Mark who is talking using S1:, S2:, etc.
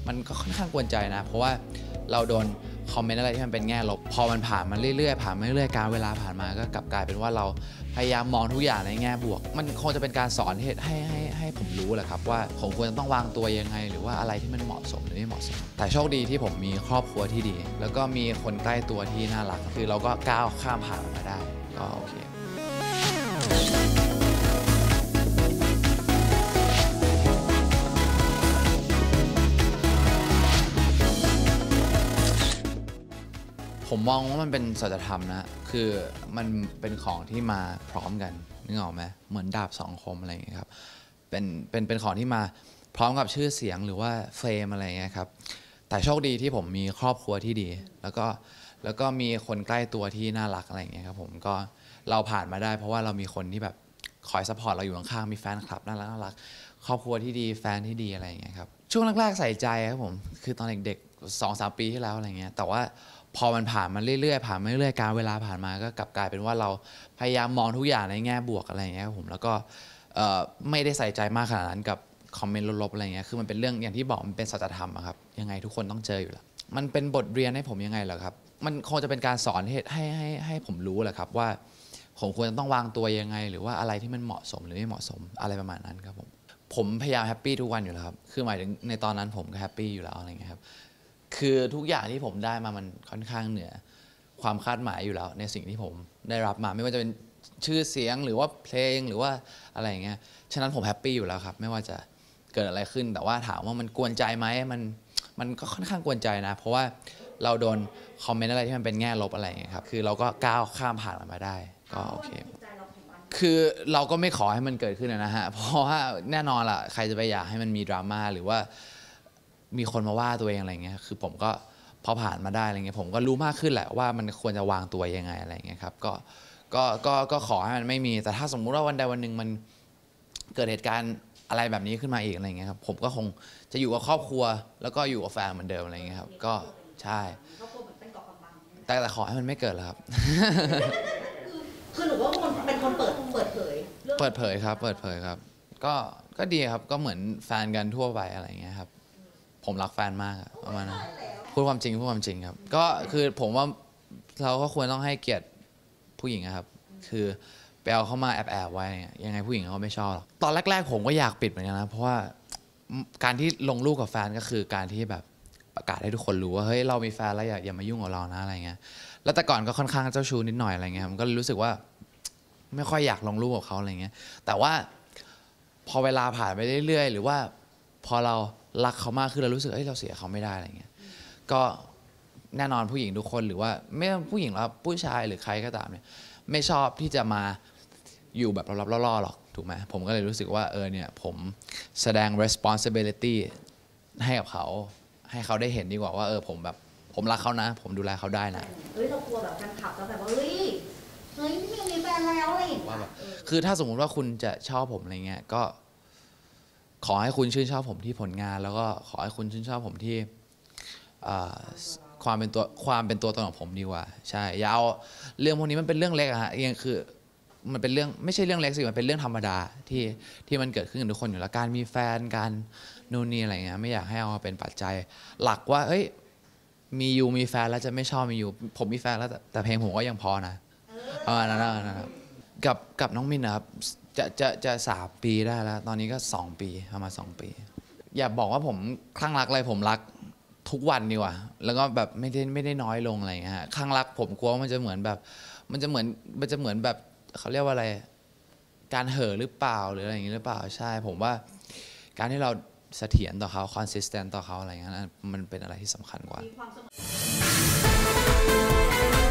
S1: มันก็ค่อนข้างกวนใจนะเพราะว่าเราโดนคอมเมนต์อะไรที่มันเป็นแง่ลบพอมันผ่านมาเรื่อยๆผ่านมาเรื่อยๆการเวลาผ่านมาก็กลับกลายเป็นว่าเราพยายามมองทุกอย่างในแง่บวกมันคงจะเป็นการสอนให้ผมรู้แหละครับว่าผมควรจะต้องวางตัวยังไงหรือว่าอะไรที่มันเหมาะสมหรือไม่เหมาะสมแต่โชคดีที่ผมมีครอบครัวที่ดีแล้วก็มีคนใกล้ตัวที่น่ารักคือเราก็ก้าวข้ามผ่านมันมาได้ก็โอเคผมมองว่ามันเป็นสัจธรรมนะคือมันเป็นของที่มาพร้อมกันนึกออกไหมเหมือนดาบสองคมอะไรอย่างเงี้ยครับเป็นของที่มาพร้อมกับชื่อเสียงหรือว่าเฟรมอะไรอย่างเงี้ยครับแต่โชคดีที่ผมมีครอบครัวที่ดีแล้วก็มีคนใกล้ตัวที่น่ารักอะไรอย่างเงี้ยครับผมก็เราผ่านมาได้เพราะว่าเรามีคนที่แบบคอยซัพพอร์ตเราอยู่ข้างๆมีแฟนคลับน่ารักครอบครัวที่ดีแฟนที่ดีอะไรอย่างเงี้ยครับช่วงแรกๆใส่ใจครับผมคือตอนเด็กๆ 2-3 ปีที่แล้วอะไรเงี้ยแต่ว่าพอมันผ่านมาเรื่อยๆผ่านมาเรื่อยๆการเวลาผ่านมาก็กลับกลายเป็นว่าเราพยายามมองทุกอย่างในแง่บวกอะไรอย่างเงี้ยครับผมแล้วก็ไม่ได้ใส่ใจมากขนาดนั้นกับคอมเมนต์ลบๆอะไรเงี้ยคือมันเป็นเรื่องอย่างที่บอกมันเป็นสัจธรรมอะครับยังไงทุกคนต้องเจออยู่แล้วมันเป็นบทเรียนให้ผมยังไงเหรอครับมันคงจะเป็นการสอนให้ผมรู้แหละครับว่าผมควรจะต้องวางตัวยังไงหรือว่าอะไรที่มันเหมาะสมหรือไม่เหมาะสมอะไรประมาณนั้นครับผมพยายามแฮปปี้ทุกวันอยู่แล้วครับคือหมายถึงในตอนนั้นผมก็แฮปปี้อยู่แล้วอะไรเงี้ยครับคือทุกอย่างที่ผมได้มามันค่อนข้างเหนือความคาดหมายอยู่แล้วในสิ่งที่ผมได้รับมาไม่ว่าจะเป็นชื่อเสียงหรือว่าเพลงหรือว่าอะไรอย่างเงี้ยฉะนั้นผมแฮปปี้อยู่แล้วครับไม่ว่าจะเกิดอะไรขึ้นแต่ว่าถามว่ามันกวนใจไหมมันก็ค่อนข้างกวนใจนะเพราะว่าเราโดนคอมเมนต์อะไรที่มันเป็นแง่ลบอะไรอย่างเงี้ยครับคือเราก็ก้าวข้ามผ่านมันมาได้ก็โอเคคือเราก็ไม่ขอให้มันเกิดขึ้นนะฮะเพราะว่าแน่นอนล่ะใครจะไปอยากให้มันมีดราม่าหรือว่ามีคนมาว่าตัวเองอะไรเงี้ยคือผมก็พอผ่านมาได้อะไรเงี้ยผมก็รู้มากขึ้นแหละว่ามันควรจะวางตัวยังไงอะไรเงี้ยครับก็ขอให้มันไม่มีแต่ถ้าสมมุติว่าวันใดวันหนึ่งมันเกิดเหตุการณ์อะไรแบบนี้ขึ้นมาอีกอะไรเงี้ยครับผมก็คงจะอยู่กับครอบครัวแล้วก็อยู่กับแฟนเหมือนเดิมอะไรเงี้ยครับก็ใช่แต่ขอให้มันไม่เกิดแล้วครับ
S2: คือหนูว่ามันเป็นคนเปิดเผย
S1: ครับเปิดเผยครับก็ดีครับก็เหมือนแฟนกันทั่วไปอะไรเงี้ยครับผมรักแฟนมากประมาณนั้นพูดความจริงครับก็คือผมว่าเราก็ควรต้องให้เกียรติผู้หญิงครับคือไปเอาเข้ามาแอบไว้ยังไงผู้หญิงเขาไม่ชอบหรอกตอนแรกๆผมก็อยากปิดเหมือนกันนะเพราะว่าการที่ลงรูปกับแฟนก็คือการที่แบบประกาศให้ทุกคนรู้ว่าเฮ้ยเรามีแฟนแล้วอย่ามายุ่งกับเรานะอะไรเงี้ยแล้วแต่ก่อนก็ค่อนข้างเจ้าชู้นิดหน่อยอะไรเงี้ยผมก็รู้สึกว่าไม่ค่อยอยากลงรูปกับเขาอะไรเงี้ยแต่ว่าพอเวลาผ่านไปเรื่อยๆหรือว่าพอเรารักเขามากขึ้นเรารู้สึกเราเสียเขาไม่ได้อะไรเงี้ยก็แน่นอนผู้หญิงทุกคนหรือว่าไม่ว่าผู้หญิงหรือผู้ชายหรือใครก็ตามเนี่ยไม่ชอบที่จะมาอยู่แบบลับๆล่อๆหรอกถูกไหมผมก็เลยรู้สึกว่าเนี่ยผมแสดง responsibility ให้กับเขาให้เขาได้เห็นดีกว่าว่าผมรักเขานะผมดูแลเขาได้นะ
S2: เรากลัวแบบแฟนคลับแล้วแบบว่าเฮ้ยพี่มีแฟนแล้วอะไรอย่างเงี้ย
S1: คือถ้าสมมุติว่าคุณจะชอบผมอะไรเงี้ยก็ขอให้คุณชื่นชอบผมที่ผลงานแล้วก็ขอให้คุณชื่นชอบผมที่ความเป็นตัวตนของผมดีกว่าใช่อย่าเอาเรื่องพวกนี้มันเป็นเรื่องเล็กอะฮะยังคือมันเป็นเรื่องไม่ใช่เรื่องเล็กสิมันเป็นเรื่องธรรมดาที่มันเกิดขึ้นกับทุกคนอยู่แล้วการมีแฟนการนู่นนี่อะไรเงี้ยไม่อยากให้เอามาเป็นปัจจัยหลักว่ามีแฟนแล้วจะไม่ชอบมีอยู่ผมมีแฟนแล้วแต่เพลงผมก็ยังพอนะประมาณนั้นนะครับกับน้องมินนะครับจะ3 ปีได้แล้วตอนนี้ก็2 ปีประมาณ2 ปีอย่าบอกว่าผมคลั่งรักอะไรผมรักทุกวันดีกว่าแล้วก็แบบไม่ได้น้อยลงอะไรเงี้ยคลั่งรักผมกลัวว่ามันจะเหมือนแบบเขาเรียกว่าอะไรการเห่อหรือเปล่าหรืออะไรอย่างนี้หรือเปล่าใช่ผมว่าการที่เราเสถียรต่อเขา consistent ต่อเขาอะไรเงี้ยมันเป็นอะไรที่สำคัญกว่า